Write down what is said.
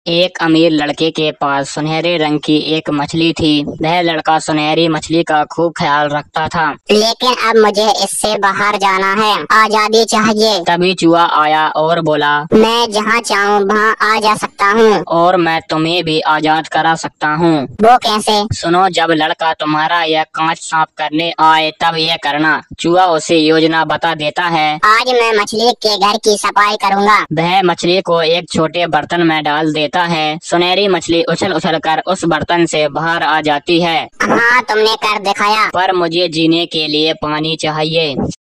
एक अमीर लड़के के पास सुनहरे रंग की एक मछली थी। वह लड़का सुनहरी मछली का खूब ख्याल रखता था। लेकिन अब मुझे इससे बाहर जाना है, आजादी चाहिए। तभी चूहा आया और बोला, मैं जहाँ चाहूँ वहाँ आ जा सकता हूँ। और मैं तुम्हें भी आजाद करा सकता हूँ। वो कैसे? सुनो, जब लड़का तुम्हारा यह कांच साफ करने आए तब यह करना। चूहा उसे योजना बता देता है। आज मैं मछली के घर की सफाई करूँगा। वह मछली को एक छोटे बर्तन में डाल देता है। सुनहरी मछली उछल उछल कर उस बर्तन से बाहर आ जाती है। हाँ, तुमने कर दिखाया। पर मुझे जीने के लिए पानी चाहिए।